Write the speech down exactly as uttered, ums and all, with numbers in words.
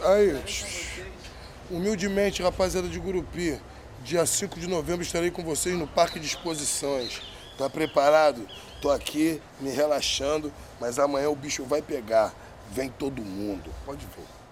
Aí, humildemente, rapaziada de Gurupi, dia cinco de novembro estarei com vocês no Parque de Exposições. Tá preparado? Tô aqui, me relaxando, mas amanhã o bicho vai pegar. Vem todo mundo. Pode ver.